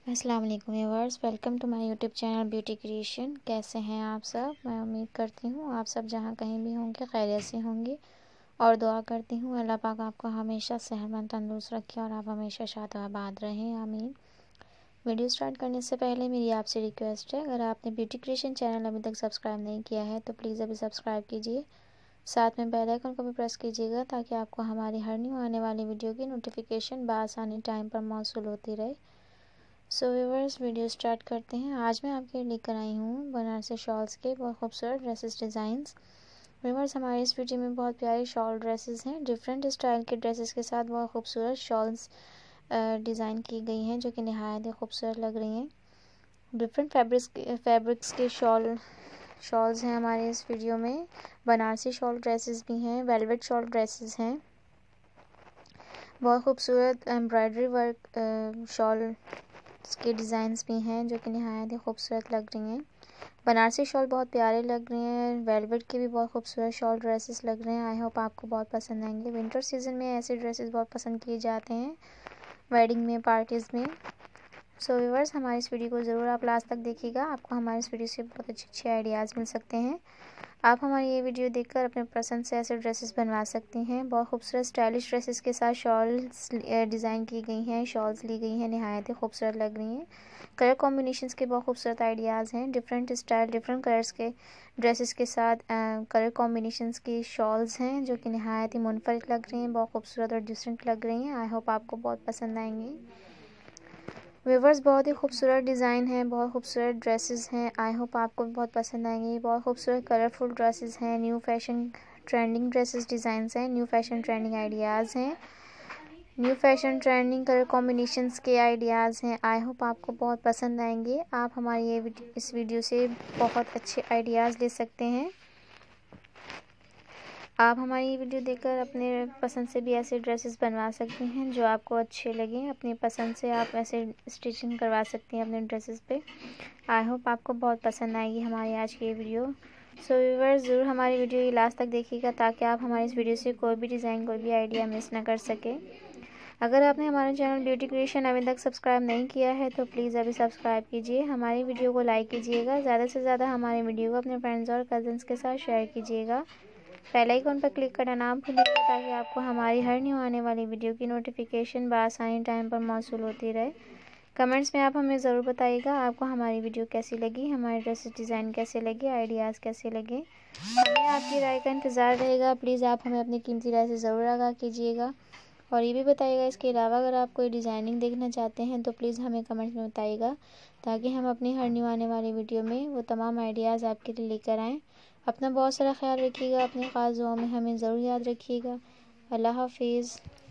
अस्सलाम वालेकुम viewers, welcome to my YouTube channel beauty creation. कैसे हैं आप सब? मैं उम्मीद करती हूँ आप सब जहाँ कहीं भी होंगे खैरियत से होंगे और दुआ करती हूँ अल्लाह पाक आपको हमेशा सेहतमंद तंदुरुस्त रखे और आप हमेशा शाद आबाद रहें, आमीन। वीडियो स्टार्ट करने से पहले मेरी आपसे रिक्वेस्ट है, अगर आपने ब्यूटी क्रिएशन चैनल अभी तक सब्सक्राइब नहीं किया है तो प्लीज़ अभी सब्सक्राइब कीजिए। साथ में बेल आइकन को भी प्रेस कीजिएगा ताकि आपको हमारी हर न्यू आने वाली वीडियो की नोटिफिकेशन बआसानी टाइम पर मौसूल होती रहे। सो व्यूअर्स, वीडियो स्टार्ट करते हैं। आज मैं आपके लिए लेकर आई हूँ बनारसी शॉल्स के बहुत खूबसूरत ड्रेसेस डिज़ाइंस। व्यूअर्स, हमारी इस वीडियो में बहुत प्यारी शॉल ड्रेसेस हैं। डिफरेंट स्टाइल के ड्रेसेस के साथ बहुत खूबसूरत शॉल्स डिज़ाइन की गई हैं जो कि नहायत ही खूबसूरत लग रही हैं। डिफरेंट फैब्रिक्स के शॉल्स हैं हमारे इस वीडियो में। बनारसी शॉल ड्रेसेस भी हैं, वेलवेट शॉल ड्रेसेस हैं, बहुत खूबसूरत एम्ब्रॉयडरी वर्क शॉल के डिज़ाइंस भी हैं जो कि नहायत ही खूबसूरत लग रही हैं। बनारसी शॉल बहुत प्यारे लग रहे हैं, वेलवेट के भी बहुत खूबसूरत शॉल ड्रेसेस लग रहे हैं। आई होप आपको बहुत पसंद आएंगे। विंटर सीजन में ऐसे ड्रेसेस बहुत पसंद किए जाते हैं, वेडिंग में, पार्टीज़ में। सो व्यूअर्स, हमारी इस वीडियो को ज़रूर आप लास्ट तक देखिएगा, आपको हमारी इस वीडियो से बहुत अच्छे आइडियाज़ मिल सकते हैं। आप हमारी ये वीडियो देखकर अपने पसंद से ऐसे ड्रेसेस बनवा सकती हैं। बहुत खूबसूरत स्टाइलिश ड्रेसेस के साथ शॉल्स डिज़ाइन की गई हैं, शॉल्स ली गई हैं, नहायत ही खूबसूरत लग रही हैं। कलर कॉम्बिनेशंस के बहुत खूबसूरत आइडियाज़ हैं। डिफरेंट स्टाइल, डिफरेंट कलर्स के ड्रेसेस के साथ कलर कॉम्बिनेशंस की शॉल्स हैं जो कि नहायत ही मुनफरिद लग रही हैं, बहुत खूबसूरत और डिफरेंट लग रही हैं। आई होप आपको बहुत पसंद आएंगी। व्यूअर्स, बहुत ही खूबसूरत डिज़ाइन है, बहुत खूबसूरत ड्रेसेस हैं। आई होप आपको भी बहुत पसंद आएंगे। बहुत खूबसूरत कलरफुल ड्रेसेस हैं, new fashion trending dresses designs हैं, न्यू फैशन ट्रेंडिंग आइडियाज़ हैं, new fashion trending colour combinations के आइडियाज़ हैं। आई होप आपको बहुत पसंद आएंगे। आप हमारी इस वीडियो से बहुत अच्छे आइडियाज़ ले सकते हैं। आप हमारी ये वीडियो देखकर अपने पसंद से भी ऐसे ड्रेसेस बनवा सकती हैं जो आपको अच्छे लगें। अपनी पसंद से आप ऐसे स्टिचिंग करवा सकती हैं अपने ड्रेसेस पे। आई होप आपको बहुत पसंद आएगी हमारी आज की ये वीडियो। सो व्यूअर्स, ज़रूर हमारी वीडियो ये लास्ट तक देखिएगा ताकि आप हमारी इस वीडियो से कोई भी डिज़ाइन, कोई भी आइडिया मिस ना कर सकें। अगर आपने हमारा चैनल ब्यूटी क्रिएशन अभी तक सब्सक्राइब नहीं किया है तो प्लीज़ अभी सब्सक्राइब कीजिए, हमारी वीडियो को लाइक कीजिएगा, ज़्यादा से ज़्यादा हमारी वीडियो को अपने फ्रेंड्स और कज़न्स के साथ शेयर कीजिएगा। बेल आइकन पर क्लिक करना ना भूलिएगा ताकि आपको हमारी हर न्यू आने वाली वीडियो की नोटिफिकेशन बआसानी टाइम पर मौसूल होती रहे। कमेंट्स में आप हमें ज़रूर बताइएगा आपको हमारी वीडियो कैसी लगी, हमारे ड्रेसेस डिज़ाइन कैसे लगे, आइडियाज़ कैसे लगे। हमें आपकी राय का इंतज़ार रहेगा। प्लीज़ आप हमें अपनी कीमती राय से ज़रूर आगाह कीजिएगा और ये भी बताइएगा इसके अलावा अगर आप कोई डिज़ाइनिंग देखना चाहते हैं तो प्लीज़ हमें कमेंट्स में बताइएगा ताकि हम अपनी हर न्यू आने वाली वीडियो में वो तमाम आइडियाज़ आपके लिए लेकर आएँ। अपना बहुत सारा ख्याल रखिएगा, अपने ख़ास दुआओं में हमें ज़रूर याद रखिएगा। अल्लाह हाफिज़।